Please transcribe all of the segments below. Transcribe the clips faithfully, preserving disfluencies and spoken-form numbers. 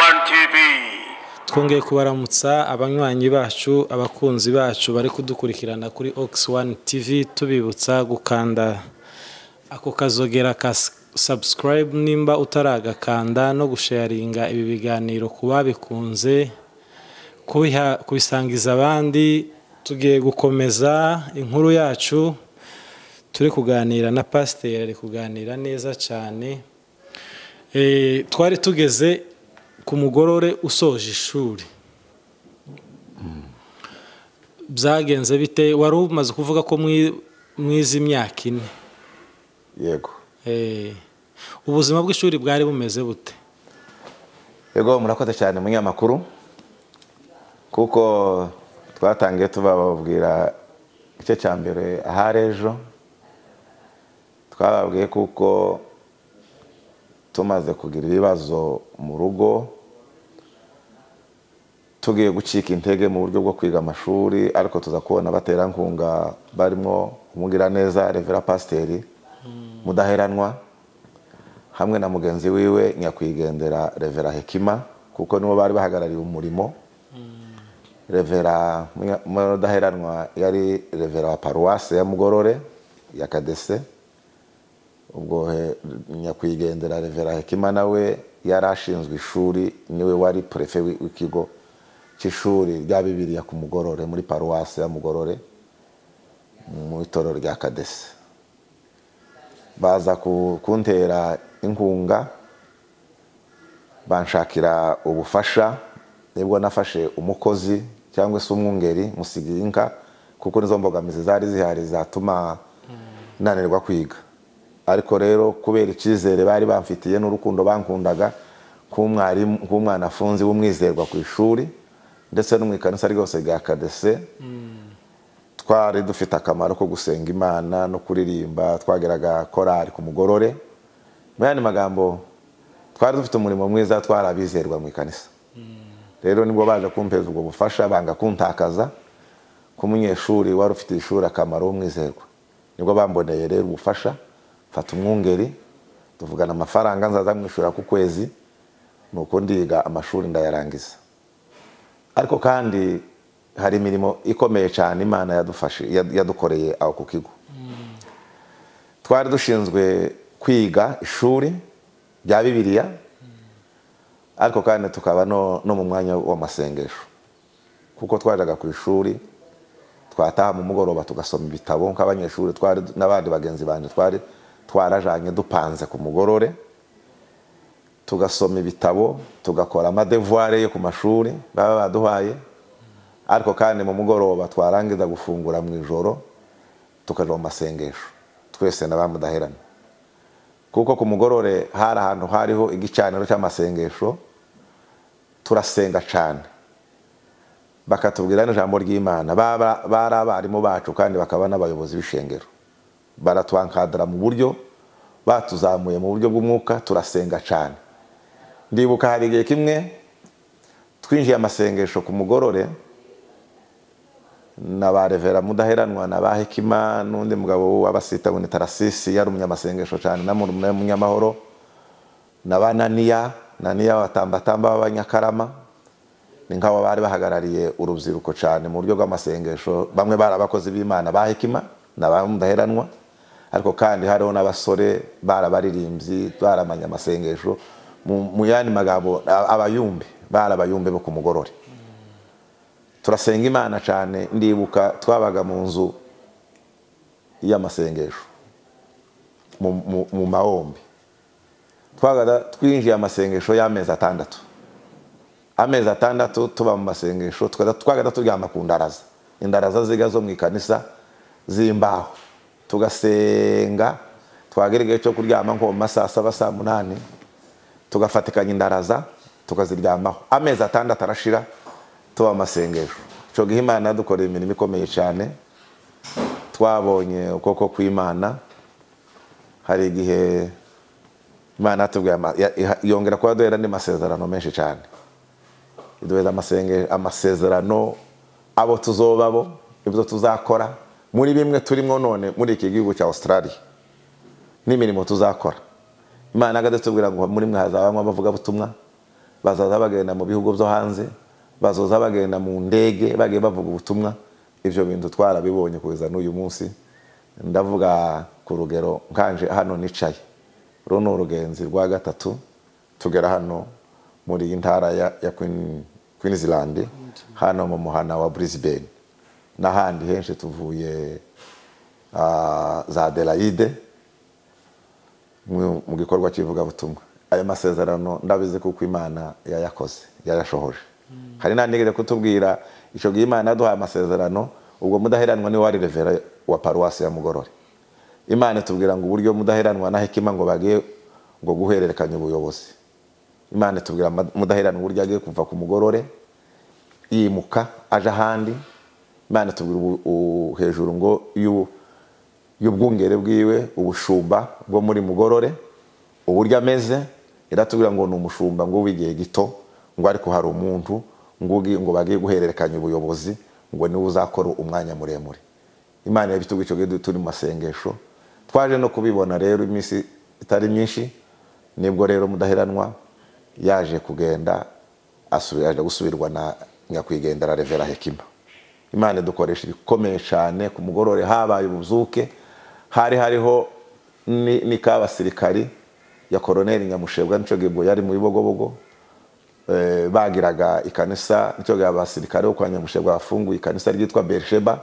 one T V. Twongeye kubaramutsa abanywanyi bacu abakunzi bacu bari kudukurikirana kuri Ox one T V, tubibutsa gukanda ako kazogera ka subscribe nimba utaragakanda, no gusharinga ibi biganiro kuba bikunze kubiha kubisangiza abandi. Tugiye gukomeza inkuru yacu, turi kuganira na pasteur, ari kuganira neza cyane. Eh twari tugeze ku mugorore usoje ishuri. Byagenze bite? Wari umaze kuvuga ko mwizi imyaka ine. Yego. Eh ubuzima bw'ishuri bwari bumeze bute? Yego, murakoze cyane munyamakuru, kuko twatangiye tubababwira igice cya mbere aharejo. Twababwiye kuko tumaze kugira ibibazo mu rugo, tugiye gucika intege mu buryo bwo kwiga amashuri, ariko tuza kubona baterankunga barimo umugira neza Revera Pasteur Mudaheranwa hamwe na mugenzi wiwe nyakwigendera Revera Hekima, kuko nibo bari bahagarariye umurimo. Revera Mudaheranwa yari Revera wa Paruwase ya Mugorore ya Kadese, ubwo nyakwigendera Revera Hekima nawe yarashinzwe ishuri, niwe wari prefe w'ikigo cy'ishuri rya Bibiliya ku Mugorore muri Paruwase ya Mugorore mu itorero rya Kadese. Baza kuntera inkunga, banshakira ubufasha, nibwo nafashe umukozi cyangwa se umwungeri musiginka, kuko nizo mbogamizi zari zihari zatuma nanirwa kwiga. Ariko rero kubera icyizere bari bamfitiye n'urukundo bankundaga k'umwarimu k'umwana afunzi w'umwizerwa ku ishuri ndetse no mu ikanisa ryose rya Kadese, twari dufite akamaro ko gusenga Imana no kuririmba. Twageraga korari ku Mugorore. Mu yandi magambo, twari dufite umurimo mwiza, twarabizerwa mu ikanisa. Rero nibwo baje kumpeza ubwo bufasha, banga kuntakaza ku munyeshuri wari ufite ishuri akamaro w'umwizerwa. Nibwo bamboneye rero ubufasha, fata umwungeri, tuvugana amafaranga nzaza mwishura ku kwezi, nuko ndiga amashuri ndayarangiza. Ariko kandi hari imirimo ikomeye cyane Imana yadufashe yadukoreye aho ku kigo. Twari dushinzwe kwiga ishuri rya Bibiliya, ariko kandi tukaba no, no mu mwanya w'amasengesho, kuko twajaga ku ishuri twataha mu mugoroba tugasoma ibitabo nk'abanyeshuri twari n'abandi bagenzi banje twari twarajanye dupanze ku Mugorore, tugasoma ibitabo, tugakora amadevoir yo ku mashuri baba baduhaye. Ariko kandi mu mugoroba twarangiza gufungura mu ijoro tukaja mu masengesho twese n'abamudaherana, kuko ku Mugorore hari ahantu hariho igicaniro cy'amasengesho, turasenga cyane. Bakatubwira n'ijambo ry'Imana, bari abarimu bacu kandi bakaba n'abayobozi b'ishengero, baratwankadira mu buryo batuzamuye mu buryo bw'umwuka, turasenga cyane. Ndibuka hari igihe kimwe twinjiye amasengesho ku Mugorore na ba Revera Mudaheranwa na ba Hekima n'undi mugabo w'abasita buni Tarasisi yari umunyamasengesho cyane, na munyamahoro na ba Naniya Naniya watambatamba b'Abanyakarama. Ni nk'abo bari bahagarariye urubyiruko cyane mu buryo bw'amasengesho. Bamwe bari abakozi b'Imana ba Hekima na ba Mudaheranwa, ariko kandi hariho n'abasore barabaririmbyi baramanya amasengesho. Mu yandi magambo abayumbe bari abayumbe bo ku Mugorore. Turasenga Imana cyane. Ndibuka twabaga mu nzu y'amasengesho mu mu mahombi, twagada twinjiye amasengesho y'amezi atandatu amezi atandatu tuba mu masengesho. Twagada turyama ku ndaraza, indaraza ziga zo mu ikanisa zimbaho, tugasenga. Twagera igihe cyo kuryama nko mu masaa saba saa munani, tugafatikanya indaraza tukaziryamaho. Amezi atandatu arashira tuba amasengesho. Cyo gihe Imana yadukoreye imirimo ikomeye cyane, twabonye ukoko kw'Imana. Hari igihe Imana atubwiye yongera kuba duhera andi masezerano menshi cyane, iduheza amasezerano abo tuzobabo, ibyo tuzakora muri bimwe turimo none muri iki gihugu cya Australia, n'imirimo tuzakora. Imana agatubwira ngo muri mwe hazabamwe abavuga butumwa, bazaza bagenda mu bihugu byo hanze, bazoza bagenda mu ndege bagiye bavuga ubutumwa. Ibyo bintu twarabibonye kugeza n'uyu munsi. Ndavuga ku rugero nkanje hano nicaye, runo urugenzi rwa gatatu tugera hano muri iyi ntara ya, ya Queen, Queensland, hano mu muhana wa Brisbane n'ahandi henshi tuvuye uh, za Adelaide mu, mu gikorwa kivuga butumwa. Ayo masezerano ndabizi kuko Imana yayakoze yayashohoje. mm. Hari nandigeze kutubwira ico gihe Imana yaduhaye amasezerano, ubwo mudaheranwa ni wari revera wa paruwasi ya Mugorore. Imana tubwira ngo uburyo mudaheranwa na Hekima ngo bagiye ngo guhererekanya ubuyobozi. Imana tubwira mudaheranwa uburyo agiye kuva ku Mugorore yimuka aje ahandi. Imana tubwira hejuru ngo y'ubwungere bwiwe ubushumba bwo muri Mugorore uburyo ameze. Iratubwira ngo ni umushumba ngo w'igihe gito, ngo ariko hari umuntu ngo ngo bagiye guhererekanya ubuyobozi, ngo niwe uzakora umwanya muremure. Imana yabitubwiye cyo gihe turi mu masengesho, twaje no kubibona rero iminsi itari myinshi. Nibwo rero mudaheranwa yaje kugenda asubira yaje gusubirwa na nyakwigendera Revera Hekima. Imana dukoresha ibikomeye cyane ku Mugorore, habaye ubuzuke, hari hariho ni, ni kabasirikari ya Koloneli Nyamushebwa nico gihe yari mu Bibogobogo. E, bagiraga ikanisa nico gihe abasirikare kwa Nyamushebwa bafunguye ikanisa ryitwa Bersheba.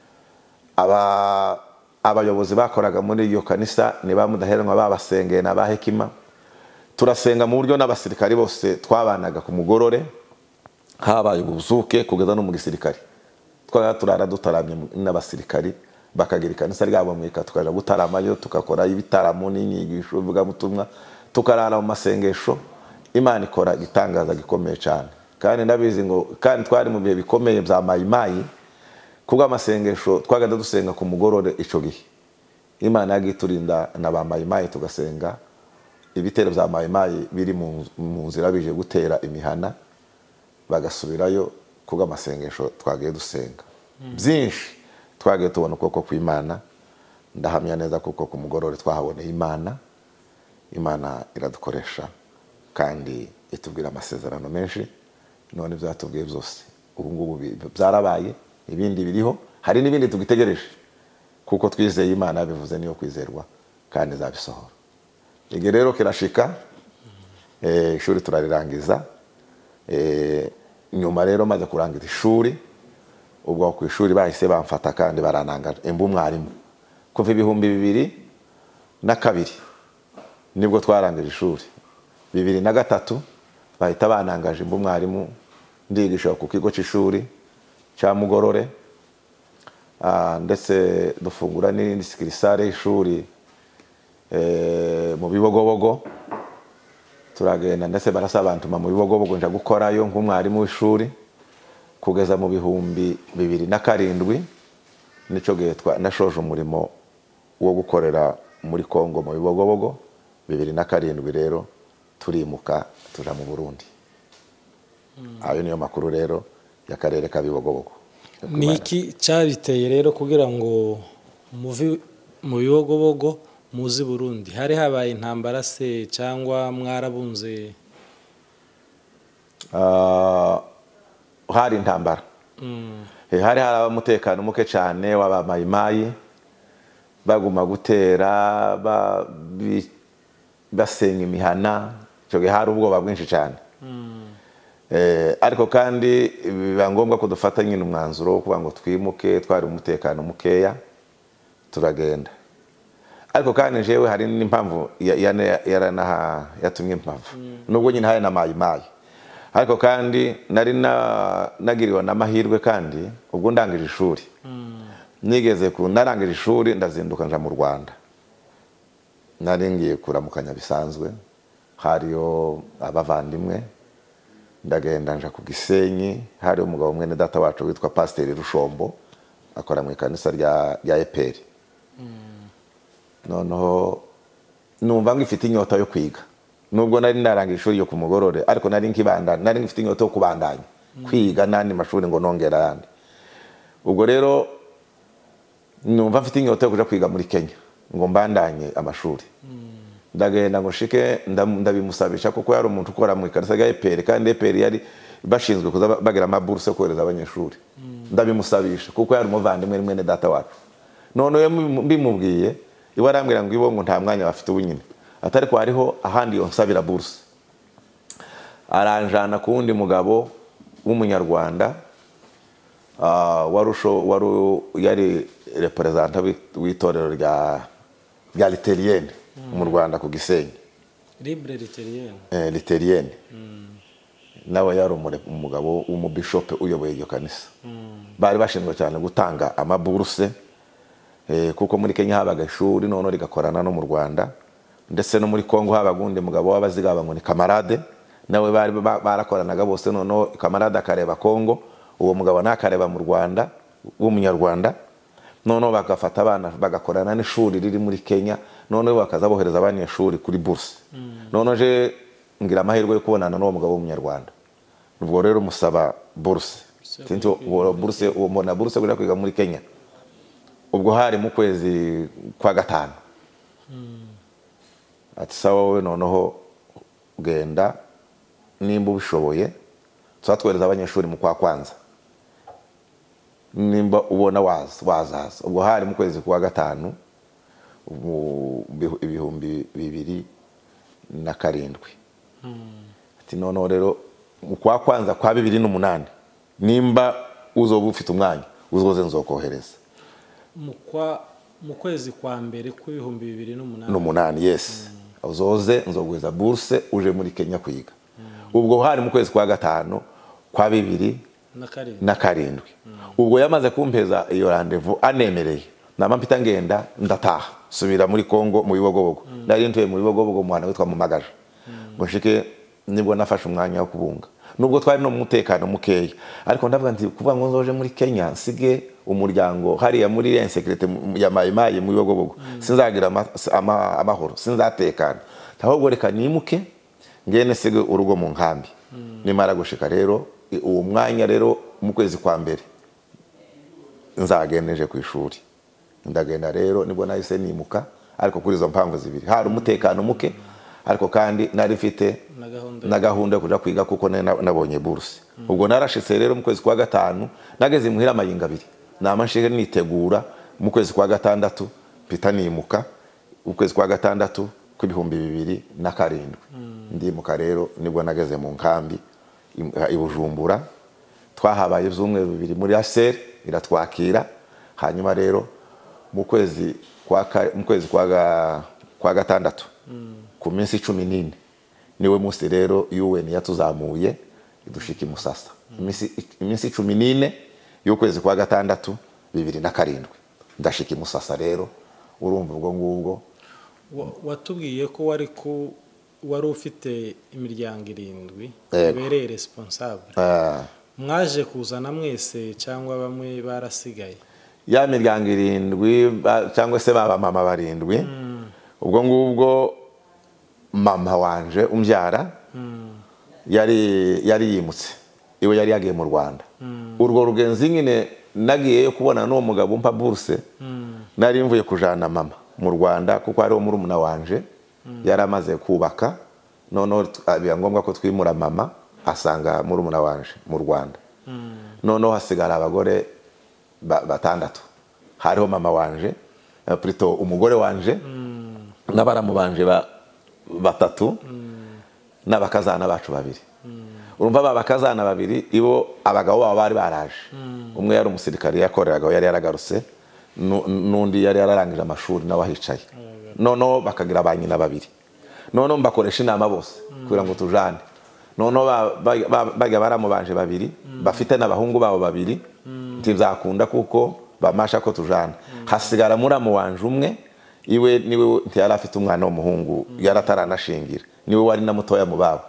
Aba abayobozi bakoraga muri iyo kanisa ni bamudaheranwa babasengeye na ba Hekima. Turasenga mu buryo n'abasirikari bose twabanaga ku Mugorore, habaye ubuzuke kugeza no mu gisirikare. Twara turara dutaramye n'abasirikari bakagira ikanisa ryabo mwika, tukaja gutaramayo tukakora ibitaramo n'inyigisho bivuga mutumwa, tukarara mu masengesho. Imana ikora gitangaza gikomeye cyane, kandi ndabizi ngo kandi twari mu bihe bikomeye bya mayimayi. Kubwa amasengesho twagenda dusenga ku Mugorore ico gihe, Imana yagiturinda na ba mayimayi tugasenga. Ibitero bya mayimayi biri mu nzira bije gutera imihana bagasubirayo. Kubwa amasengesho twagiye dusenga mm. byinshi twagiye tubona ukoko kw'Imana. Ndahamya neza kuko ku Mugorore twahaboneye Imana. Imana iradukoresha kandi itubwira amasezerano menshi. None byatubwiye byose ubu ngubu byarabaye, ibindi biriho, hari n'ibindi tugitegereje kuko twizeye Imana bivuze niyo kwizerwa kandi zabisohora. Ige rero kirashika, eh ishuri turarirangiza. Eh nyuma rero maze kurangiza ishuri, ubwo ku ishuri bahise bamfata kandi barananga embu mwarimu. Kuva ibihumbi bibiri na kabiri nibwo twarangije ishuri. Bibiri na gatatu bahita banangaje embu mwarimu ndigisha ku kigo cy'ishuri cya Mugorore. Ah ndetse dufungura n'indi sikirisare y'ishuri eh mu Bibogobogo. Turagenda ndetse barasaba abantu mu Bibogobogo nja gukorayo nk'umwarimu w'ishuri kugeza mu bihumbi bibiri na karindwi. Nico gihe nashoje umurimo wo gukorera muri Kongo mu Bibogobogo. Bibiri na karindwi rero turimuka tuja mu Burundi. mm. Ayo niyo makuru rero y'akarere ka Bibogobogo. Niki cyabiteye rero kugira ngo muvi mu Bibogobogo muzi Burundi? Hari habaye intambara se cyangwa mwarabunze? Uh, hari intambara. mm. He hari hari umutekano muke cyane w'aba mayimayi baguma gutera ba basenga imihana. Cyo gihe hari ubwoba bwinshi cyane. mm. Eh ariko kandi biba ngombwa ko dufata nyine umwanzuro wo kuba ngo twimuke, twari umutekano mukeya turagenda. Ariko kandi jewe hari n'impamvu yaranaha yatumye impamvu mm. nubwo nyine hari na mayimayi. Ariko kandi nari na nagiriwe n'amahirwe kandi ubwo ndangije ishuri. mm. Nigeze ku narangije ishuri ndazinduka nja mu Rwanda. Nari ngiye kuramukanya bisanzwe, hariyo abavandimwe. Ndagenda nja ku Gisenyi, hari umugabo mwene data wacu witwa Pasteur Rushombo akora mu ikanisa rya rya E P R. mm. Noneho numva ngifite inyota yo kwiga, nubwo nari narangije ishuri yo ku Mugorore, ariko nari nkibanda nari ngifite inyota yo kubandanya mm. kwiga nandi mashuri ngo nongera yandi. Ubwo rero numva mfite inyota yo kuja kwiga muri Kenya ngo mbandanye amashuri. mm. ndagenda ngo shike ndabimusabisha kuko yari umuntu ukora mu ikarisa ya E P R kandi E P R yari bashinzwe kuza bagira amaburse kohereza abanyeshuri ndabimusabisha kuko yari umuvandimwe mwene data wacu none mbimubwiye iwe arambwira ngo ibo ngo nta mwanya bafite ubunyine atari ko hariho ahandi yonsabira burse aranjana ku wundi mugabo w'umunyarwanda warusho waru yari representative w'itorero rya rya Literienne mu Rwanda ku Gisenyi Libre Literienne eh Literienne nawe yari umugabo w'umubishope uyoboye iyo kanisa bari bashinzwe cyane gutanga amaburse eh kuko muri Kenya habaga ishuri none rigakorana no mu Rwanda ndetse no muri Kongo habaga undi mugabo w'abazigaba ngo ni Kamarade nawe bari barakoranaga bose none Kamarade akareba Kongo uwo mugabo nakareba mu Rwanda w'umunyarwanda none bagafata abana bagakorana n'ishuri riri muri Kenya none bakaza bohereza abanyeshuri kuri burse none je ngira amahirwe yo kubonana n'uwo mugabo w'umunyarwanda ubwo rero musaba burse sinto uwo burse uwo mona burse kujya kwiga muri Kenya ubwo hari mu kwezi kwa gatanu ati sawa we noneho ugenda nimba ubishoboye twatwereza abanyeshuri mu kwa kwanza nimba ubona waza wazaza ubwo hari mu kwezi kwa gatanu ibihumbi bibiri na karindwi ati noneho rero mu kwa kwanza kwa bibiri n'umunani nimba uzoba ufite umwanya uzoze nzokohereza mu kwa mu kwezi kwa mbere ku ibihumbi bibiri n'umunani n'umunani yes uzoze nzogweza burse uje muri Kenya kwiga ubwo hari mu kwezi kwa gatanu kwa bibiri na karindwi ubwo yamaze kumpeza iyo rendezvous anemereye nama mpita ngenda ndataha subira muri Kongo mu Bibogobogo nari ntuye mu Bibogobogo mu hana witwa mu Magaje ngo shike nibwo nafashe umwanya wo kubunga nubwo twari no mu mutekano mukeya ariko ndavuga nti kuvuga ngo nzoje muri Kenya sige umuryango hariya muri insécurité ya mayimayi mu Bibogobogo sinzagira amahoro sinzatekana ahubwo reka nimuke ngene sige urugo mu nkambi nimara gushika rero uwo mwanya rero mu kwezi kwa mbere nzageneje ku ishuri ndagenda rero nibwo nahise nimuka ariko kuri izo mpamvu zibiri hari umutekano muke ariko kandi nari mfite na gahunda yo kuja kwiga kuko nabonye burse ubwo narashitse rero mu kwezi kwa gatanu nageze muhira amayinga abiri namashike nitegura mu kwezi kwa gatandatu mpita nimuka mu kwezi kwa gatandatu ku bihumbi bibiri na karindwi ndimuka rero nibwo nageze mu nkambi i Bujumbura twahabaye ivyumwe bibiri muri Aser iratwakira hanyuma rero mu kwezi kwa mu kwezi kwa kwa gatandatu ku minsi cumi n'ine niwe musi rero U N yatuzamuye idushika Musasa iminsi iminsi cumi n'ine y'ukwezi kwa gatandatu bibiri na karindwi ndashika Musasa rero urumva ubwo ngubwo watubwiye ko wari ku wari ufite imiryango irindwi ubereye responsable mwaje kuzana mwese cyangwa bamwe barasigaye ya miryango irindwi cyangwa se baba mama barindwi ubwo ngubwo mama wanje umbyara yari yari yimutse iwe yari yagiye mu Rwanda urwo rugenzi nyine nagiye yo kubona no mugabo umpa burse nari mvuye kujana mama mu Rwanda kuko ari muri umuna wanje yaramaze kubaka none abiya ngombwa ko twimura mama asanga muri umuna wanje mu Rwanda none hasigara abagore batandatu hariho mama wanje plutôt umugore wanje n'abaramu banje batatu n'abakazana bacu babiri urumva babakazana babiri ibo abagabo babo bari baraje umwe yari umusirikari yakoreraga yari yaragarutse nundi yari yararangije amashuri nawe ahicaye none bakagira abanyina babiri none mbakoresha inama bose kugira ngo tujane none bajya baramubanje babiri bafite n'abahungu babo babiri ntibzakunda kuko bamasha ko tujana hasigara muramu wanje umwe iwe niwe ntiyari afite umwana w'umuhungu yarataranashingira niwe wari na mutoya mu babo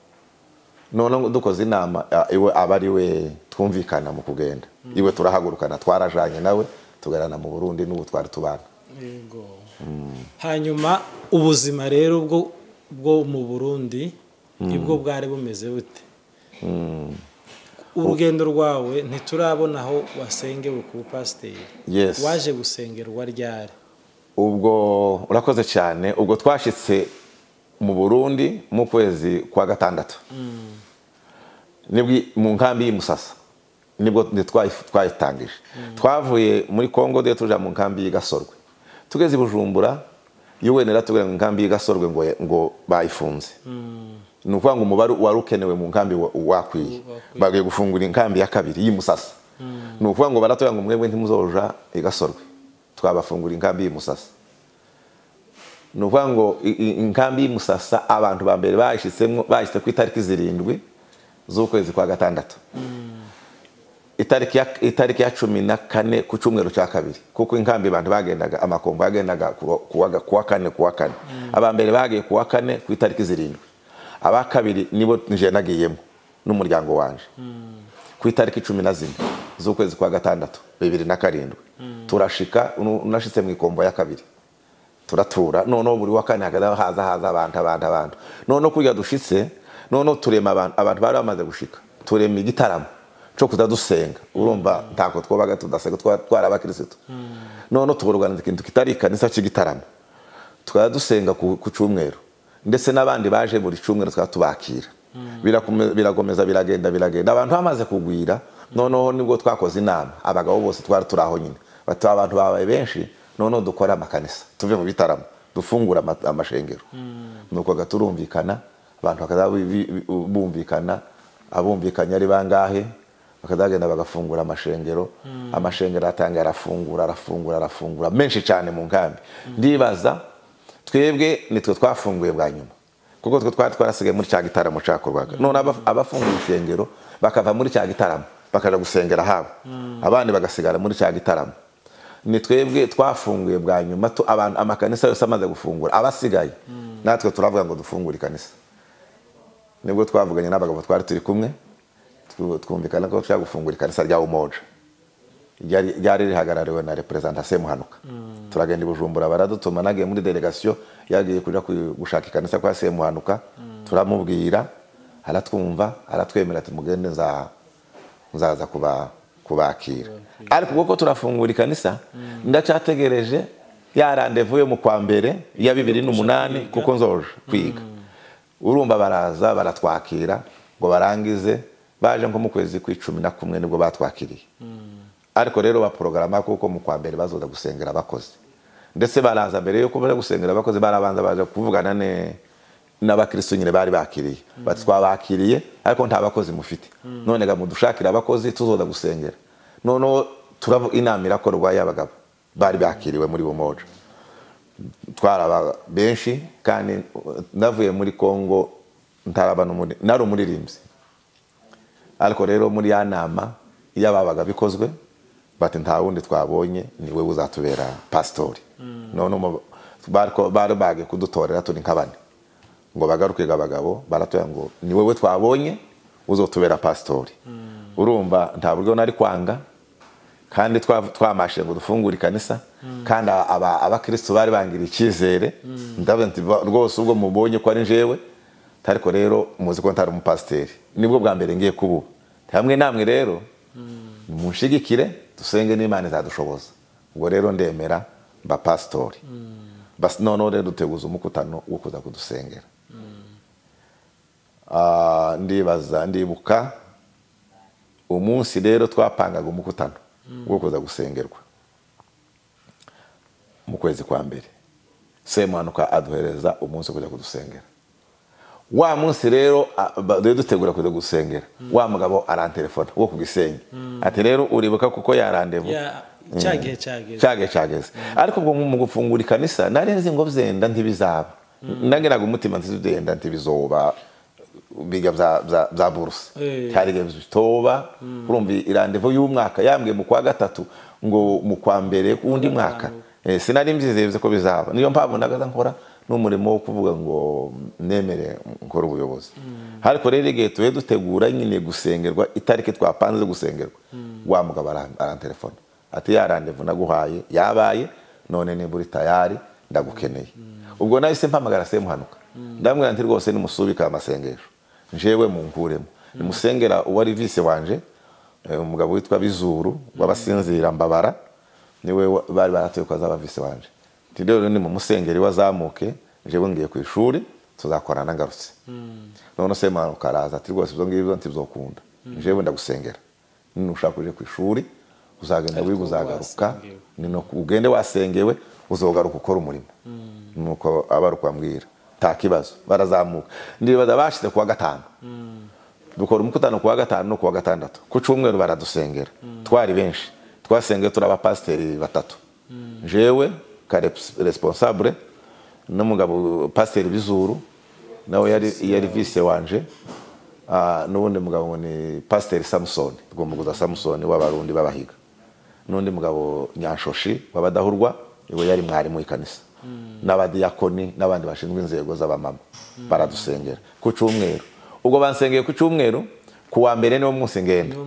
none dukoze inama iwe abari we twumvikana mu kugenda iwe turahagurukana twarajanye nawe tugarana mu Burundi n'ubu twari tubana yego hanyuma ubuzima rero bwo bwo mu Burundi ibwo bwari bumeze bute urugendo rwawe ntiturabona aho wasengewe ku pasiteri yes waje gusengerwa ryari ubwo urakoze cyane. Ubwo twashitse mu Burundi mu kwezi kwa gatandatu nibwo mu nkambi y'Imusasa nibwo twayitangije. Twavuye muri Kongo de tuja mu nkambi y'Gasorwe, tugeze i Bujumbura yuwe neratubwira ngo nkambi y'Gasorwe ngo ngo bayifunze. Ni ukuvuga ngo umubare wari ukenewe mu nkambi wakwiye, bagiye gufungura inkambi ya kabiri y'Imusasa. Ni ukuvuga ngo baratubwira ngo mwebwe ntimuzoja i Gasorwe, twabafungura inkambi y'Imusasa. Ni ukuvuga ngo inkambi y'Imusasa abantu ba mbere bayishitsemo bayishitse ku itariki zirindwi z'ukwezi kwa gatandatu. Itariki ya itariki ya cumi na kane ku cyumweru cya kabiri, kuko inkambi abantu bagendaga amakombo yagendaga kuwa kane kuwa kane. Aba mbere bagiye kuwa kane ku itariki zirindwi, aba kabiri nibo nje nagiyemo n'umuryango wanje ku itariki cumi na zine z'ukwezi kwa gatandatu bibiri na karindwi. Turashika unashitse mu ikombo ya kabiri turatura, none buri wa kane hagada haza haza abantu abantu abantu none kurya dushitse, none turema abantu abantu bari bamaze gushika, turema igitaramo cyo kuza dusenga. Urumva ntako twobaga tudasenga twara abakristo, none tuborganiza ikintu kitari kanisa cy'igitaramo, tukaba dusenga ku cyumweru, ndetse n'abandi baje buri cyumweru tukaba tubakira. Biragomeza biragenda biragenda abantu bamaze kugwira, noneho nibwo twakoze inama abagabo bose twari turaho nyine bati abantu babaye benshi, none dukora amakanisa tuve mu bitaramo dufungura amashengero. Nuko gaturumvikana abantu bakaza bumvikana, abumvikanye ari bangahe bakazagenda bagafungura amashengero. Amashengero atanga arafungura arafungura arafungura menshi cyane mu nkambi. Ndibaza twebwe nitwe twafunguye bwa nyuma, kuko twe twari twarasigaye muri cya gitaramo cyakorwaga. None abafunguye ishengero bakava muri cya gitaramo bakaja gusengera habo, abandi bagasigara muri cya gitaramo. Ni twebwe twafunguye bwa nyuma, abantu amakanisa yose amaze gufungura, abasigaye natwe turavuga ngo dufungure ikanisa. Nibwo twavuganye n'abagabo twari turi kumwe, twumvikana ko tushaka gufungura ikanisa rya Umoja ryari rihagarariwe na representant Semuhanuka. Turagenda i Bujumbura baradutuma, nagiye muri delegation yagiye kuja gushaka ikanisa kwa Semuhanuka. Turamubwira aratwumva aratwemera ati mugende za nzaza kuba kubakira. Ariko kuko turafungura ikanisa ndacyategereje ya rendezvous yo mu kwa mbere ya bibiri n'umunani kuko nzoje kwiga. Urumva baraza baratwakira ngo barangize, baje nko mu kwezi kw'icumi na kumwe nibwo batwakiriye. Ariko rero ba programa kuko mu kwa mbere bazoza gusengera abakozi, ndetse baraza mbere yo kuba gusengera abakozi barabanza baje kuvugana ne n'abakristo nyine bari bakiriye, bati twabakiriye ariko nta bakozi mufite, none ga mudushakira abakozi tuzoza gusengera. None turavu inama irakorwa y'abagabo bari bakiriwe muri Umoja. Twaraba benshi kandi navuye muri Kongo ntaraba n'umuri nari umuririmbyi. Ariko rero muri ya nama y'ababaga bikozwe bati nta wundi twabonye ni wewe uzatubera pastori. None bariko bari bage kudutorera turi nk'abane ngo bagaruke abagabo baratoya ngo ni wewe twabonye uzotubera pastori. Urumva nta buryo nari kwanga, kandi twamashe ngo dufungure ikanisa, kandi abakristo bari bangira icyizere. Ndavuga nti rwose ubwo mubonye ko ari njewe, ariko rero muzi ko ntari umupasiteri, nibwo bwa mbere ngiye kubu hamwe namwe. Rero munshigikire dusenge n'Imana izadushoboza. Ubwo rero ndemera mba pastori. Bas none rero duteguza umukutano wo kuza kudusengera. Ah ndibaza ndibuka umunsi rero twapangaga umukutano wo kuza gusengerwa mu kwezi kwa mbere. Semuhanuka aduhereza umunsi kuja kudusengera. Wa munsi rero dutegura kuja gusengera, wa mugabo arantelefona wo kugisenga ati rero uribuka kuko yarandevu cyage cyage cyage cyageze. Ariko ubwo mu gufungura ikanisa narenze ngo byenda ntibizaba, ndangiraga umutima ntizidenda ntibizoba biga bya bya bya buruse cyari bitoba. Urumva irandevu y'umwaka yambwe mu kwa gatatu ngo mu kwa mbere kundi mwaka, sinari mbyizeye ko bizaba. Niyo mpamvu ndagaza nkora n'umurimo wo kuvuga ngo nemere nkora ubuyobozi. Ariko rero igihe tuwe dutegura nyine gusengerwa, itariki twapanze gusengerwa, wa mugabo arantelefona ati yarandevu naguhaye yabaye, none ni buri tayari ndagukeneye. Ubwo nahise mpamagara Semuhanuka ndamwira nti rwose ni musubika amasengesho njewe mu nkuremo, ni musengera uwari vice wanje umugabo witwa Bizuru wabasinzira Mbabara, niwe bari baratuye ko azaba vice wanje. rero ni mu musengeri wazamuke jewe ngiye ku ishuri tuzakorana ngarutse none se mwana ukaraza ati rwose ibyo ngibyo ntibizokunda jewe ndagusengera nushaka uje ku ishuri uzagenda wiga uzagaruka nino ugende wasengewe uzogaruka ukora umurimo nuko abarukwambwira ta kibazo barazamuka ndibaza bashize kuwa gatanu dukora umukutano kuwa gatanu no kuwa gatandatu ku cyumweru baradusengera twari benshi twasengeye turaba pasteri batatu jewe ka responsable n'umugabo pasteri Bizuru nawe yari yari vice wanje ah n'ubundi mugabo ni pasteri Samson tugomba kuza Samson w'abarundi babahiga n'undi mugabo Nyanshoshi wabadahurwa iwe yari mwari mu ikanisa n'abadiyakoni n'abandi bashinzwe inzego z'abamama baradusengera ku cyumweru ubwo bansengeye ku cyumweru kuwa mbere niwo munsi ngenda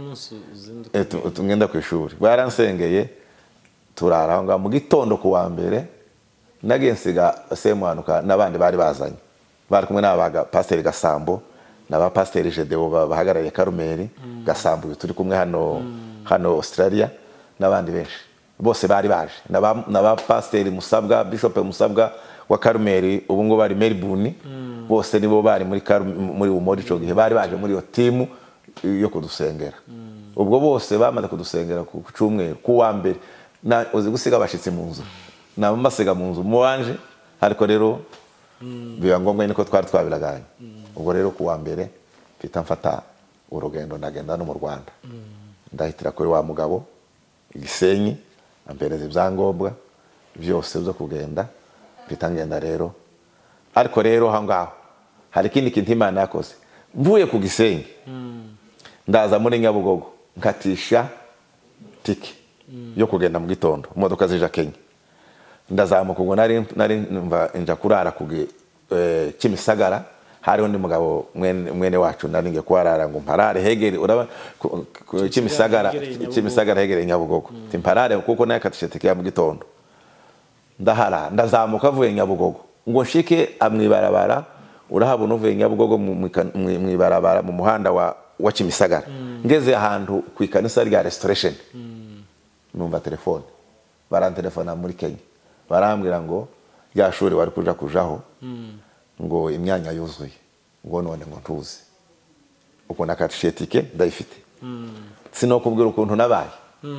ngenda ku ishuri baransengeye turara ngo mu gitondo kuwa mbere nagensiga semwanuka nabandi bari bazanye bari kumwe n'abaga pasteur Gasambo n'aba pasteur Jedeo bahagarariye Karumeri Gasambo turi kumwe hano hano Australia n'abandi benshi bose bari baje n'aba n'aba pasteur Musabwa Bishop Musabwa wa Karumeri ubu ngo bari Melbourne bose nibo bari muri muri umuri cyo gihe bari baje muri yo team yo kudusengera ubwo bose bamaze kudusengera ku cyumweru kuwa mbere na uzi gusiga bashitse mu nzu na masiga mu nzu muwanje ariko rero biba ngombwa niko twari twabiraganye ubwo rero kuwa mbere mfita mfata urugendo ndagenda no mu Rwanda ndahitira kuri wa mugabo Gisenyi ampereza ibyangombwa byose byo kugenda mfita ngenda rero ariko rero hangaho hari kindi kintu Imana yakoze mvuye ku Gisenyi ndaza muri Nyabugogo nkatisha tiki yo kugenda mu gitondo imodoka zija Kenya ndazamuka ngo nari nari mva inja kurara ku Kimisagara hari undi mugabo mwene mwene wacu nari nge kwarara ngo mparare hegere uraba Kimisagara Kimisagara hegere Nyabugogo timparare kuko nakatisha tiki ya mu gitondo ndahara ndazamuka vuye Nyabugogo ngo nshike amwibarabara urahabona uvuye Nyabugogo mu ibarabara mu muhanda wa wa Kimisagara ngeze ahantu ku ikanisa rya restoration numva telefone barantelefona muri Kenya barambwira ngo yashuri wari kuja kujaho ngo imyanya yuzuye ngo none ngo ntuze uko nakatishe tike ndayifite sinokubwira ukuntu nabaye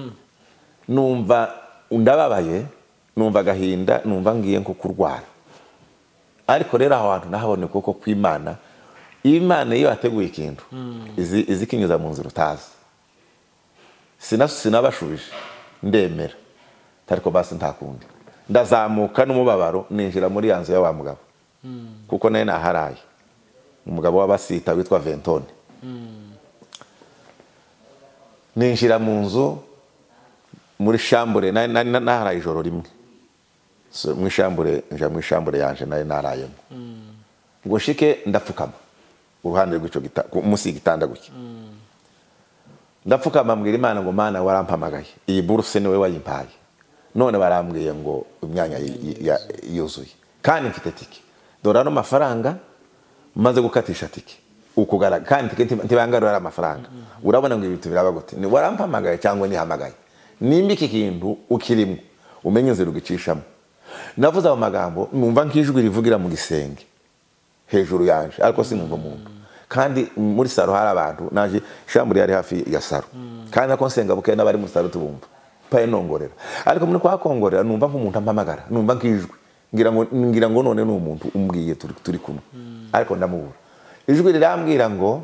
numva undababaye numva gahinda numva ngiye nko kurwara ariko rero aho hantu nahabone koko kw'Imana Imana iyo yateguye ikintu izi izikinyuza mu nzira utazi sinabashubije ndemera ariko basi ntakundi ndazamuka n'umubabaro ninjira muri yanzu ya wa mugabo kuko naye naharaye umugabo w'abasita witwa Ventone ninjira mu nzu muri shambure naharaye ijoro rimwe mu ishambure nja mu ishambure yanje naye narayemo ngo shike ndapfukama uruhande rw'ico gita musi gitanda guki ndapfukama mbwira Imana ngo Mana warampamagaye iyi buruse niwe wayimpaye none barambwiye ngo imyanya yuzuye kandi mfite tiki dora no mafaranga maze gukatisha tiki ukugara kandi tiki ntibangarura amafaranga urabona ngo ibintu biraba gute ni warampamagaye cyangwa ni hamagaye nimba iki kintu ukirimo umenye inzira ugicishamo navuze abo magambo numva nk'ijwi rivugira mu gisenge hejuru yanje ariko sinumva umuntu kandi muri saro hari abantu naje shamburi yari hafi ya saro kandi nako nsenga buke n'abari muri saro tubumva paye nongorera ariko muri kwa kongorera numva nk'umuntu ampamagara numva nk'ijwi ngira ngo ngira ngo none n'umuntu umbwiye turi turi kumwe ariko ndamubura ijwi rirambwira ngo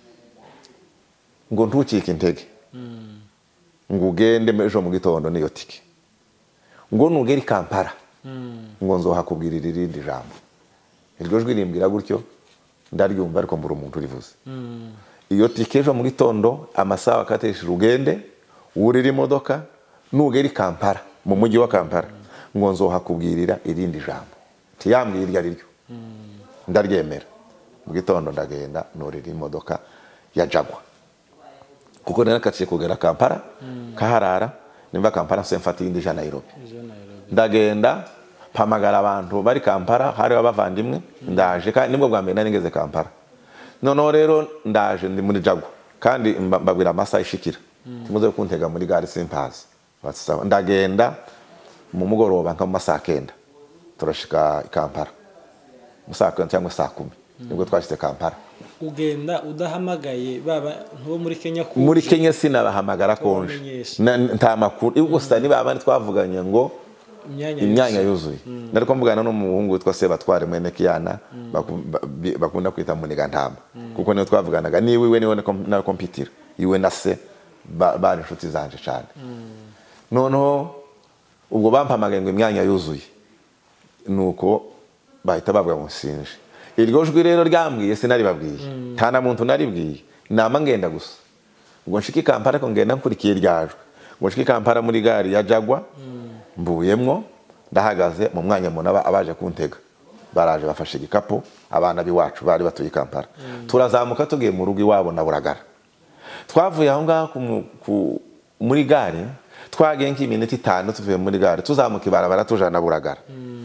ngo ntucike intege ngo ugende ejo mu gitondo niyo tiki ngo nugeri Kampala ngo nzohakubwirira irindi jambo iryo jwi rimbwira gutyo ndaryumva ariko mbura umuntu urivuze iyo tiki ejo mu gitondo amasaha akatesha urugende urira imodoka nugeri Kampala mu mujyi wa Kampala ngo nzohakubwirira irindi jambo tiyambwira iryo ariryo ndaryemera mu gitondo ndagenda nurira imodoka ya Jaguar kuko narakaciye kugera Kampala kaharara nimba Kampala se mfata indi ja Nairobi ndagenda pamagara abantu bari Kampala hari abavandimwe ndaje kandi nibwo bwa mbere ningeze Kampala none rero ndaje ndi muri Jaguar kandi mbabwira amasaha ishikira muze kuntega muri gare Simpazi ndagenda mu mugoroba nka masaha kenda turashika i Kampala musaa kumi cyangwa saa kumi nibwo twashyize Kampala. ugenda udahamagaye baba ntubo muri Kenya ku muri Kenya sinabahamagara konje nta makuru gusa niba abandi twavuganye ngo imyanya yuzuye. Nari ko mvugana n'umuhungu witwa Sebatware mwene Kiyana bakunda kwita Muniga Ntamba kuko niyo twavuganaga niwe iwe niwe na competitor iwe na se bari inshuti zanje cyane. Noneho ubwo bampamagaye ngo imyanya yuzuye nuko bahita bavuga ngo sinje. Iryo jwi rero ryambwiye sinari babwiye nta na muntu naribwiye nama ngenda gusa ngo nshiki Kampala ko ngenda nkurikiye ryajwe ngo nshiki Kampala muri gari ya Jagwa mbuyemwo ndahagaze mu mwanya munaba abaje kuntega baraje bafashe igikapu abana biwacu bari batuye Kampala turazamuka tugiye mu rugo iwabo na Buragara. Twavuye aho ngaho muri gari twagiye nk'iminota itanu tuvuye muri gari tuzamuka ibarabara tujana Buragara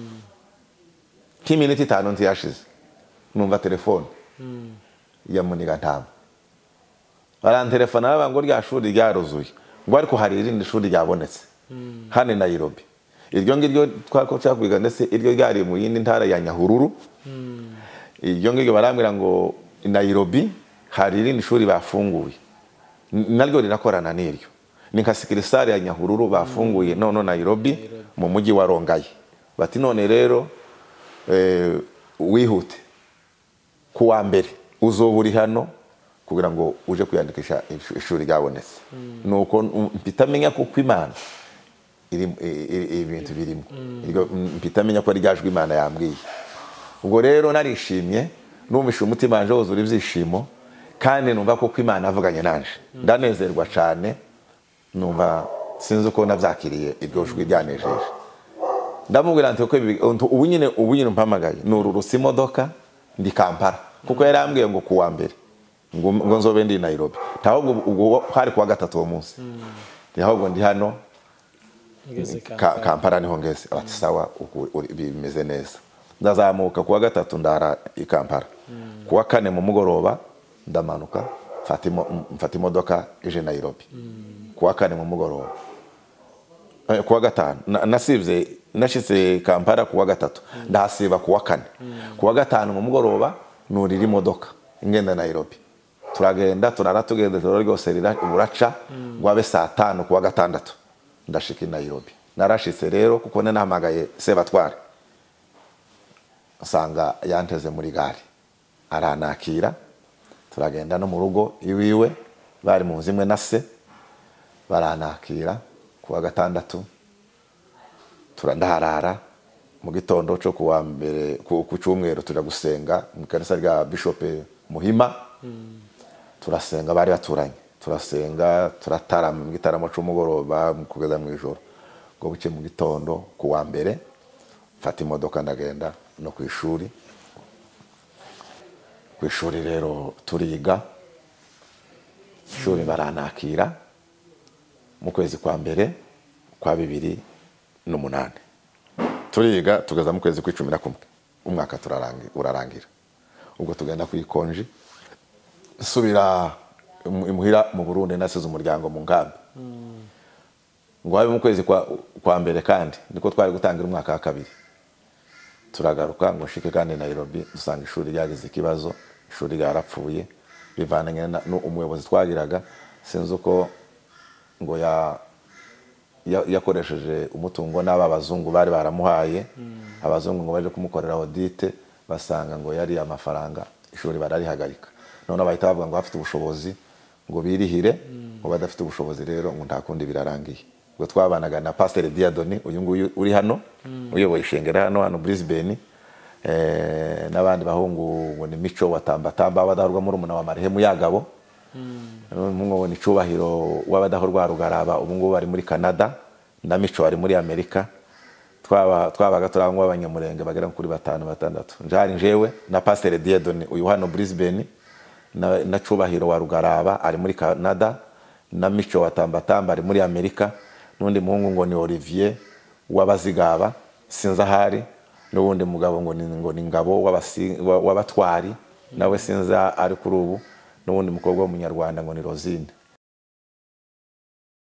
nk'iminota itanu ntiyashize numva telefone ya Muniga Ntamba barantelefona baba ngo rya shuri ryaruzuye ngo ariko hari irindi shuri ryabonetse hane Nairobi. Iryo ngiryo twako cyakwiga ndetse iryo ryari mu yindi ntara ya Nyahururu. Iryo ngiryo barambira ngo Nairobi hari irindi shuri bafunguye naryo rirakorana n'iryo ni nka sikirisari ya Nyahururu bafunguye none Nairobi mu mujyi wa Rongai. Bati none rero eh wihute kuwa mbere uzoburi hano kugira ngo uje kwiyandikisha ishuri ryabonetse. Nuko mpitamenya ko kwimana iri ibintu birimo iryo mpitamenya ko ryajwe Imana yambwiye. Ubwo rero narishimye numvishe umutima wanje wuzura ibyishimo kandi numva ko kwimana avuganye nanje ndanezerwa cyane numva sinzi uko navyakiriye iryo jwi ryanejeje. Ndamubwira nti ko ubu nyine ubu nyine mpamagaye nuru rusimodoka ndi Kampala kuko yarambwiye ngo kuwa mbere ngo ngo nzobe ndi Nairobi tahubwo ubwo hari kuwa gatatu uwo munsi tahubwo ndi hano Kampala niho ngeze. Ati sawa bimeze neza. Ndazamuka kuwa gatatu ndara i Kampala kuwa kane mu mugoroba ndamanuka Fatimo Fatimo doka ije Nairobi kuwa kane mu mugoroba kuwa gatanu nasivye nashitse Kampala kuwa gatatu ndahasiba kuwa kane kuwa gatanu mu mugoroba nurira imodoka ingenda Nairobi turagenda turara tugenda toro ryose rira buraca gwabe saa tanu kuwa gatandatu ndashika Nairobi. Narashitse rero kuko nahamagaye Sebatware asanga yanteze muri gari aranakira turagenda no mu rugo iwiwe bari mu zimwe na se baranakira kuwa gatandatu turandaharara mu gitondo cyo kuwa mbere ku cyumweru tuja gusenga mu kanisa rya Bishop Muhima. Turasenga bari baturanye turasenga turatara mu gitaramo cy'umugoroba kugeza mu ijoro ngo buke mu gitondo kuwa mbere fata imodoka ndagenda no ku ishuri. Ku ishuri rero turiga ishuri baranakira mu kwezi kwa mbere kwa bibiri n'umunani turiga tugeza mu kwezi kw'icumi na kumwe umwaka turarangira urarangira. Ubwo tugenda kwikonje subira imuhira mu Burundi nasize umuryango mu ngambi ngo habe mu kwezi kwa kwa mbere kandi niko twari gutangira umwaka wa kabiri turagaruka ngo shike kandi Nairobi dusanga ishuri ryagize ikibazo ishuri ryarapfuye bivananye no umuyobozi twagiraga sinzi uko ngo ya yakoresheje umutungo n'aba bazungu bari baramuhaye abazungu ngo baje kumukorera audit basanga ngo yari amafaranga ishuri bararihagarika none bahita bavuga ngo bafite ubushobozi ngo birihire ngo badafite ubushobozi rero ngo nta kundi birarangiye. Ngo twabanaga na Pastor Diadoni uyu nguyu uri hano uyoboye ishengera hano hano Brisbane eh nabandi bahungu ngo ni Mico watambatamba abadaharwa muri umuna wa Marehemu Yagabo mungo ni Cubahiro wabadahorwa Rugaraba ubu ngo bari muri Canada na Mico ari muri Amerika. Twaba twabaga turangwa abanyamurenge bagera kuri batanu batandatu njari njewe na Pastor Diadoni uyu hano Brisbane na, na Cubahiro wa Rugaraba ari muri Canada na Mico watambatamba ari muri Amerika nundi muhungu ngo ni Olivier wabazigaba sinza hari n'ubundi mugabo ngo ni ngo ni ngabo w'abatwari nawe sinza ari kuri ubu n'ubundi mukobwa w'umunyarwanda ngo ni Rosine.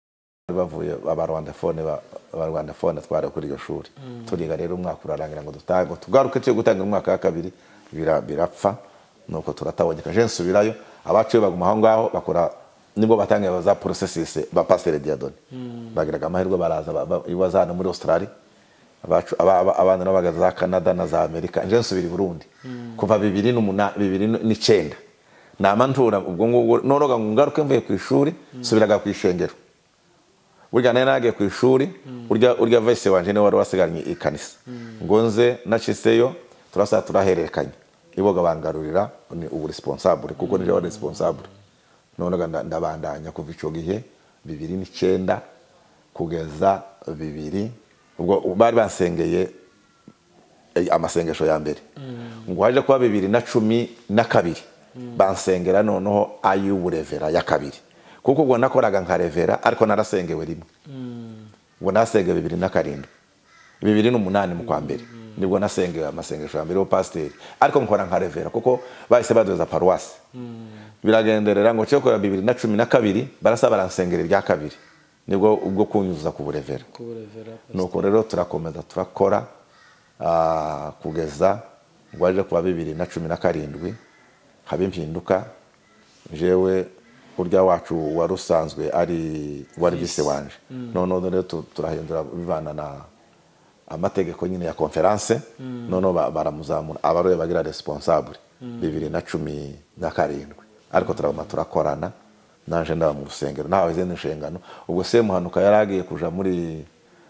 bavuye abarwandafone abarwandafone twari kuri iyo shuri turiga rero umwaka urarangira ngo dutago tugaruke cyo gutanga umwaka wa kabiri birapfa nuko turataboneka je nsubirayo abaciye baguma aho ngaho bakora nibwo batangiye za processes ba passer Diadone bagiraga amahirwe baraza ibazana muri Australia abacu abana n'abagaza za Canada na za America nje nsubira i Burundi kuva bibiri n'icyenda namantura ubwo ngo noroga ngaruke mvuye ku ishuri subiraga ku ishengero burya nari nagiye ku ishuri urya urya vice wanje ne wari wasigaranye ikanisa ngo nze naciseyo turasa turaherekanye iboga bangarurira ni ubu responsable kuko nije wari responsable none ndabandanya kuva ico gihe bibiri n'icyenda kugeza bibiri ubwo bari bansengeye amasengesho ya mbere ngo haje kuba bibiri na cumi na kabiri bansengera noneho ay'uburevera ya kabiri kuko ubwo nakoraga nka revera ariko narasengewe rimwe ubwo nasengeye bibiri na karindwi bibiri n'umunani mu kwa mbere nibwo nasengewe amasengesho ya mbere wo pasteur ariko nkora nka revera kuko bahise badoza paroisse biragenderera ngo cyo kora bibiri na cumi na kabiri barasa baransengera rya kabiri nibwo ubwo kunyuza ku burevera nuko rero turakomeza turakora kugeza ngwaje kuba bibiri na cumi na karindwi habimpinduka jewe urya wacu warusanzwe ari wari vice wanje none rero turahindura bivana na amategeko nyine ya conference none baramuzamura abaroye bagira responsable bibiri na cumi na karindwi ariko turabona turakorana nanje ndaba mu rusengero nawe zene nshengano ubwo se muhanuka yaragiye kuja muri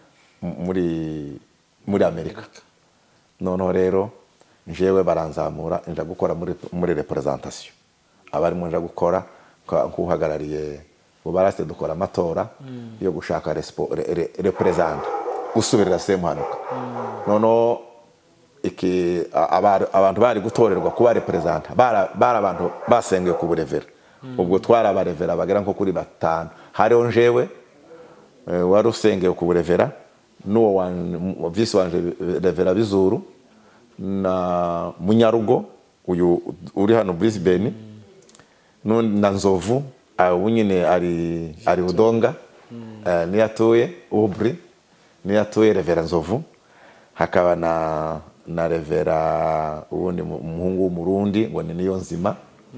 muri muri Amerika none rero njewe baranzamura nja gukora muri muri representation abari mu nja gukora kuhagarariye ubarase dukora amatora yo gushaka represent usubirira se muhanuka none iki abantu bari gutorerwa kuba represent bara bara abantu basengeye ku burevera ubwo twara abarevera bagera nko kuri batanu hariho njewe wari usengeye ku burevera nuwo wa vice wanje revera Bizuru na Munyarugo uyu uri hano Brisbane none na Nzovu ubu nyine ari ari Budonga ni yatuye Ubri ni yatuye revera Nzovu hakaba na na revera ubundi umuhungu w'umurundi ngo ni niyo nzima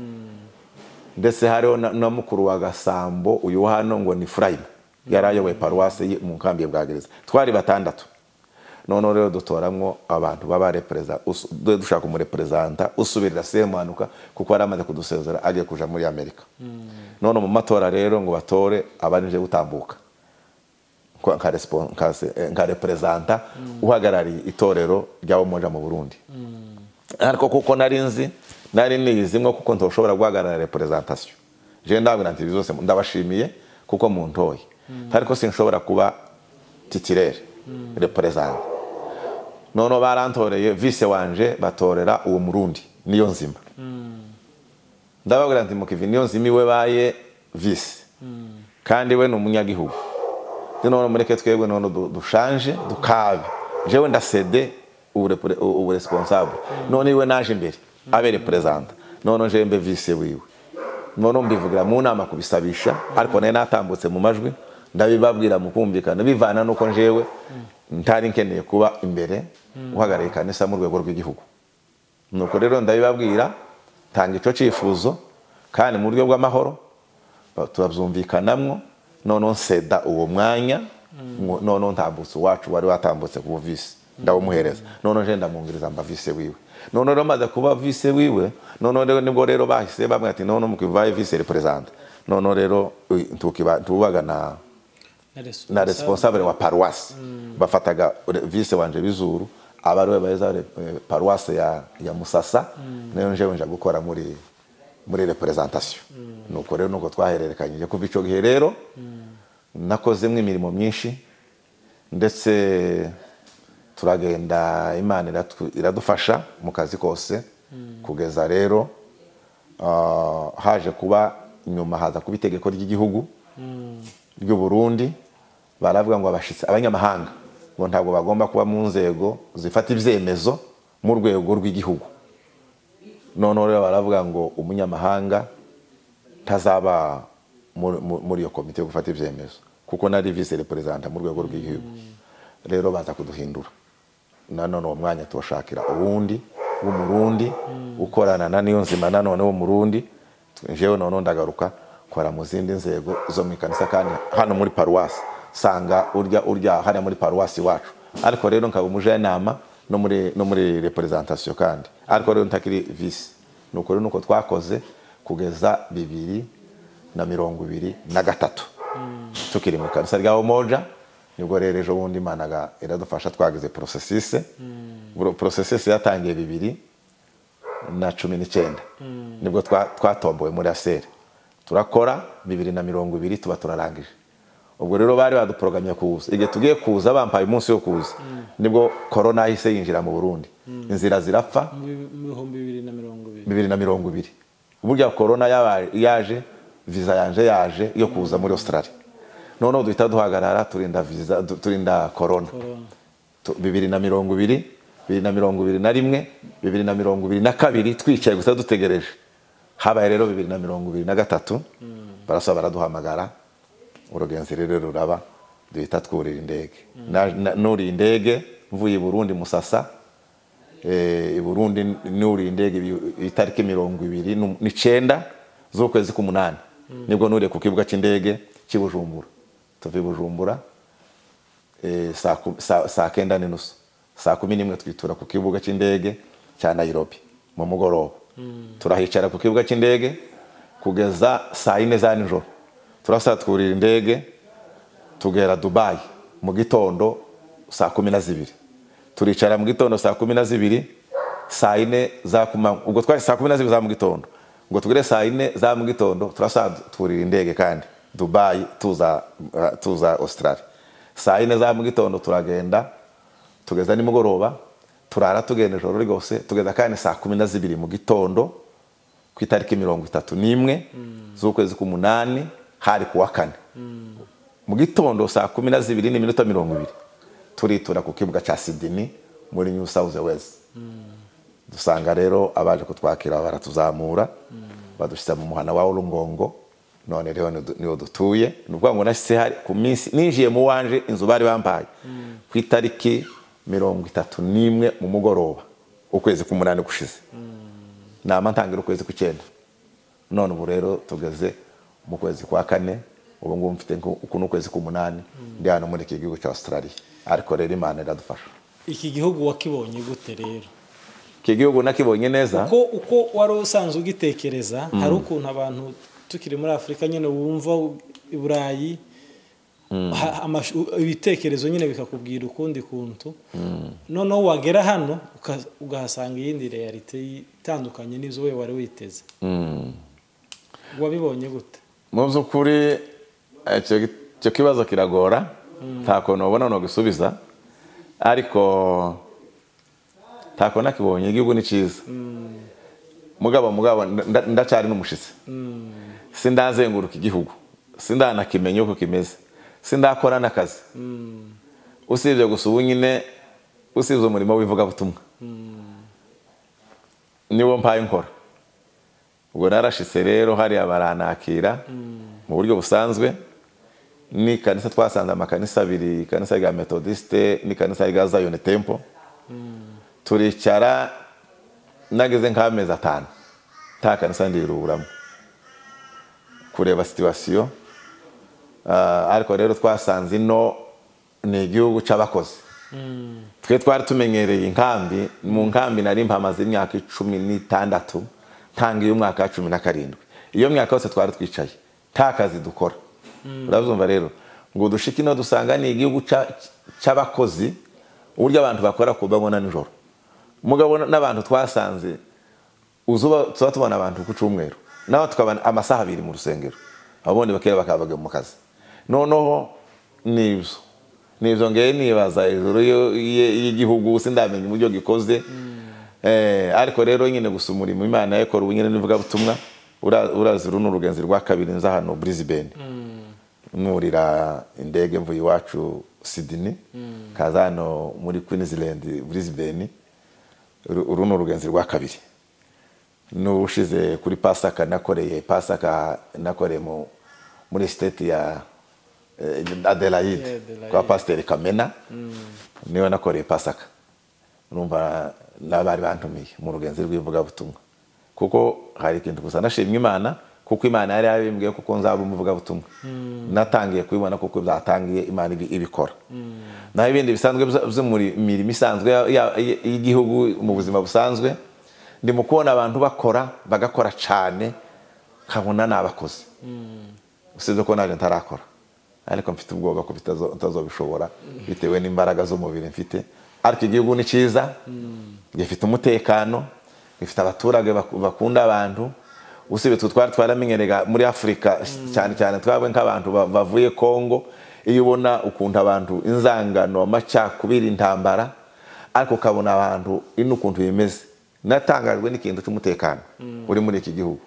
ndetse hariho na mukuru wa Gasambo uyu hano ngo ni Frayim yarayoboye paroisse mu kambi bwa gereza twari batandatu none rero dutoramwo abantu baba represent dushaka mu representa usubirira Semuhanuka kuko aramaze kudusezera agiye kuja muri Amerika none mu matora rero ngo batore abanije gutambuka kwa nka response nka representa uhagarari itorero ryawo moja mu Burundi ariko kuko narinzi nari nizimwe kuko ntoshobora guhagarara representation je ndabwira nti bizose ndabashimiye kuko mu ntoye ariko sinshobora kuba titulaire represent nono barantoreye vice wanje batorera uwo Murundi niyo nzima ndababwira nti mukivi niyo nzima we baye vice kandi we n'umunyagihugu none mureke twebwe none dushanje dukabe jewe ndasede ubu responsable none iwe naje imbere abe represent none je mbe vice wiwe none mbivugira mu nama kubisabisha ariko naye natambutse mu majwi ndabibabwira mukumvikana bivana nuko njewe ntari nkeneye kuba imbere uhagarariye kanisa mu rwego rw'igihugu nuko rero ndabibabwira tanga ico cifuzo kandi mu buryo bw'amahoro turabyumvikanamwo none nseda uwo mwanya none ntambutse wacu wari watambutse ku vice ndawumuhereza none je ndamungiriza mba vice wiwe none rero maze kuba vice wiwe none rero nibwo rero bahise bamwe ati none mukivaye vice represent none rero tukiba tubaga na na responsable wa paroisse bafataga vice wanje Bizuru abariwe baza paroisse ya ya Musasa nayo nje nje gukora muri muri representation nuko rero nuko twahererekanye kuva ico gihe rero nakozemwe imirimo myinshi ndetse turagenda Imana iradufasha mu kazi kose kugeza rero haje kuba nyuma haza kuba itegeko ry'igihugu ry'u Burundi baravuga ngo abashitsi abanyamahanga ngo ntabwo bagomba kuba mu nzego zifata ivyemezo mu rwego rw'igihugu none rero baravuga ngo umunyamahanga tazaba muri iyo komite yo gufata ivyemezo kuko nari vice representa mu rwego rw'igihugu rero baza kuduhindura nanone uwo mwanya tubashakira uwundi w'umurundi ukorana na Niyonzima nanone w'umurundi jewe none ndagaruka kora mu zindi nzego zo mu kanisa kandi hano muri paruwasi sanga urya urya hano muri paruwasi wacu ariko rero nkaba umuje inama no muri no muri representation kandi ariko rero ntakiri vice nuko rero nuko twakoze kugeza bibiri na mirongo ibiri na gatatu tukiri mu kanisa rya Umoja nibwo rero ejo bundi Imana iradufasha twagize processus processus yatangiye bibiri na cumi n'icyenda nibwo twatombowe muri asere turakora bibiri na mirongo ibiri tuba turarangije ubwo rero bari baduprogamye kuza igihe tugiye kuza bampaye umunsi yo kuza nibwo corona yahise yinjira mu Burundi inzira zirapfa bibiri na mirongo ibiri uburyo corona yaje visa yanje yaje yo kuza muri Australia none duhita duhagarara turinda visa turinda corona bibiri na mirongo ibiri bibiri na mirongo ibiri na rimwe bibiri na mirongo ibiri na kabiri twicaye gusa dutegereje habaye rero bibiri na mirongo ibiri na gatatu barasaba baraduhamagara urugenzi rero ruraba duhita twurira indege nuri indege mvuye i Burundi Musasa eh i Burundi nuri indege itariki mirongo ibiri n'icenda z'ukwezi k'umunani nibwo nuriye ku kibuga cy'indege cy'Ibujumbura tuvi Bujumbura eh saa kenda n'inusu saa kumi n'imwe twitura ku kibuga cy'indege cya Nairobi mu mugoroba turahicara ku kibuga cy'indege kugeza saa ine za nijoro turasatwurira indege tugera Dubai mu gitondo saa kumi na zibiri turicara mu gitondo saa kumi na zibiri saa ine za kuma ubwo twari saa kumi na zibiri za mu gitondo ngo tugere saa ine za mu gitondo turasatwurira indege kandi Dubai tuza tuza Australia saa ine za mu gitondo turagenda tugeza ni mugoroba turara tugenda ijoro rigose tugeza kandi saa kumi na zibiri mu gitondo ku itariki mirongo itatu n'imwe z'ukwezi k'umunani hari kuwa kane mu gitondo saa kumi na zibiri n'iminota mirongo ibiri turitura ku kibuga cya Sydney muri New South Wales dusanga rero abaje kutwakira baratuzamura badushyira mu muhana wa Urungongo none rero niho dutuye nuvuga ngo nashise hari ku minsi ninjiye mu wanje inzu bari bampaye ku itariki mirongo itatu n'imwe mu mugoroba ukwezi k'umunani gushize nama ntangira ukwezi kw'icyenda none ubu rero tugeze mu kwezi kwa kane ubu ngubu mfite uku n'ukwezi k'umunani ndi hano muri iki gihugu cya Australia ariko rero Imana iradufasha. Iki gihugu wakibonye gute rero? Iki gihugu nakibonye neza uko uko wari usanzwe ugitekereza hari ukuntu abantu tukiri muri Afrika nyene wumva i Burayi ibitekerezo nyine bikakubwira ukundi kuntu noneho wagera hano ugahasanga iyindi realite itandukanye n'izo we wari witeze. Wabibonye gute? Mu by'ukuri icyo kibazo kiragora ntako nobona no gusubiza ariko ntako nakibonye igihugu ni cyiza mugabo mugabo ndacari n'umushitsi sindazenguruka igihugu sindanakimenya uko kimeze sindakora nakazi usibye gusa ubu nyine usibye umurimo w'ivuga butumwa niwo mpaye nkora ubwo narashitse rero hari abaranakira mu buryo busanzwe ni kanisa twasanze amakanisa abiri kanisa ya Methodiste ni kanisa ya Zion Temple turicara nageze nk'amezi atanu ta kanisa ndiruburamo kureba situation ariko rero twasanze ino ni igihugu c'abakozi twe twari tumenyereye inkambi mu nkambi nari mpamaze imyaka icumi n'itandatu tangiye umwaka wa cumi na karindwi iyo myaka yose twari twicaye nta kazi dukora urazumva rero ngo dushike no dusanga ni igihugu c'abakozi uburyo abantu bakora kubabona nijoro mugabo n'abantu twasanze uzuba tuba tubona abantu ku cyumweru naho tukabana amasaha abiri mu rusengero abone bakera bakabaga mu kazi noneho nibyo nibyo ngeye nibaza ijuru y'igihugu sindamenye uburyo gikoze eh ariko rero nyine gusa umurimo Imana yakora ubunyene nivuga butumwa urazi runo rugenzi rwa kabiri nza hano Brisbane nurira indege mvuye iwacu Sydney kazano muri Queensland Brisbane runo rugenzi rwa kabiri n'ushize kuri Pasaka nakoreye Pasaka nakoreye mu muri state ya eh, Adelaide kwa Pasiteri Kamena niwe nakoreye Pasaka urumva nabari bantumiye mu rugenzi rw'ivugabutumwa kuko hari ikintu gusa nashimye Imana kuko Imana yari yabimbwiye kuko nzaba umuvugabutumwa natangiye kubibona kuko byatangiye Imana ibikora naho ibindi bisanzwe byo muri mirimo isanzwe y'igihugu mu buzima busanzwe ndi mu kubona abantu bakora bagakora cyane kabona nabakoze usibye ko naje ntarakora ariko mfite ubwoba ko bitazobishobora bitewe n'imbaraga z'umubiri mfite ariko igihugu ni cyiza gifite umutekano gifite abaturage bakunda abantu usibye twari twaramenyerega muri Afrika cyane cyane twabwe nk'abantu bavuye Kongo iyo ubona ukunda abantu inzangano amacakubiri intambara ariko kabona abantu ino ukuntu bimeze natangajwe n'ikintu cy'umutekano uri muri iki gihugu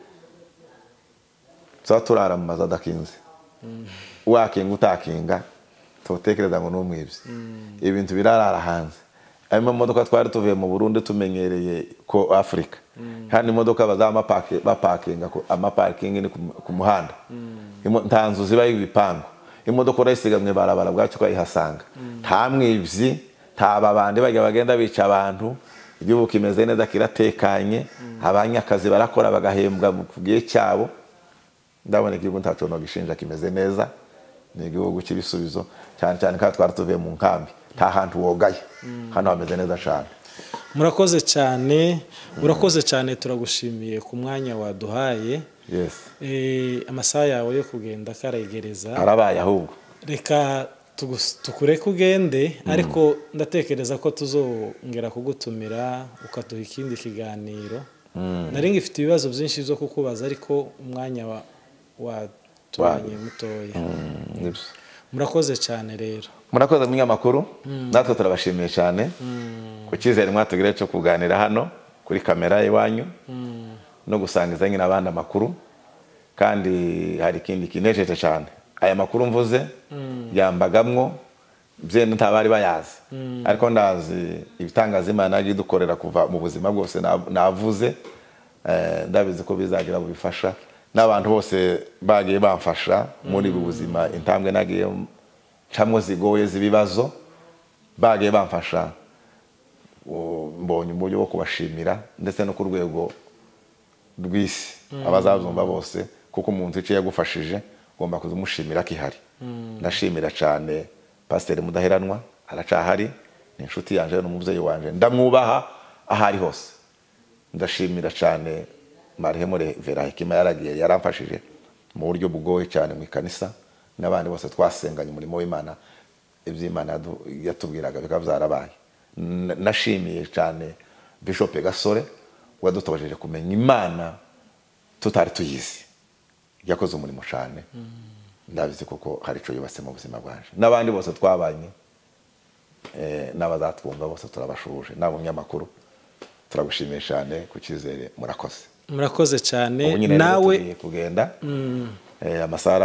turara mu mazu adakinze wakinga utakinga tutekereza ngo n'umwibye ibintu birarara hanze ayo modoka twari tuvuye mu Burundi tumenyereye ko Afrika kandi imodoka bazama pake bapakinga ko amaparking ni ku muhanda ntanzu ziba ibipango imodoka urayisigamwe barabara bwacu kwayihasanga nta mwibyi nta babandi bajya bagenda bica abantu igihugu kimeze neza kiratekanye abanyakazi barakora bagahembwa mu gihe cyabo ndabona igihugu ntaco no gishinja kimeze neza ni igihugu cy'ibisubizo cyane cyane kandi twari tuvuye mu nkambi nta hantu wogaye hano hameze neza cyane murakoze cyane urakoze cyane turagushimiye ku mwanya waduhaye yes eh amasaha yawe yo kugenda karegereza arabaye ahubwo reka tukure kugende ariko ndatekereza ko tuzongera kugutumira ukaduha ikindi kiganiro nari ngifite ibibazo byinshi byo kukubaza ariko umwanya wa waturanye mutoya murakoze cyane rero murakoze munyamakuru natwe turabashimiye cyane ku cyizere mwatugire cyo kuganira hano kuri kamera iwanyu no gusangiza nyine abandi amakuru kandi hari ikindi kinejeje cyane aya makuru mvuze yambagamwo byenda ntabari bayazi ariko ndazi ibitangaza Imana yagiye dukorera kuva mu buzima bwose navuze ndabizi ko bizagira bubifasha n'abantu bose bagiye bamfasha muri ubu buzima intambwe nagiye camwe zigoye zibibazo bagiye bamfasha mbonye uburyo bwo kubashimira ndetse no ku rwego rw'isi abazazumva bose kuko umuntu iciye yagufashije ugomba kuzumushimira kihari ndashimira cyane Pasiteri Mudaheranwa aracahari ni inshuti yanje n'umubyeyi wanje ndamwubaha ahari hose ndashimira cyane Marihemure Vera Hekima yaragiye yaramfashije mu buryo bugoye cyane mu ikanisa n'abandi bose twasenganye umurimo w'Imana iby'Imana yatubwiraga bikavyarabaye nashimiye cyane Bishop Gasore wadutojeje kumenya Imana tutari tuyizi yakoze umurimo cyane ndabizi kuko hari ico yubatse mu buzima bwanje n'abandi bose twabanye eh n'abazatwumva bose turabashuje nabo nyamakuru turagushimiye cyane ku cyizere murakoze murakoze cyane nawe kugenda eh amasara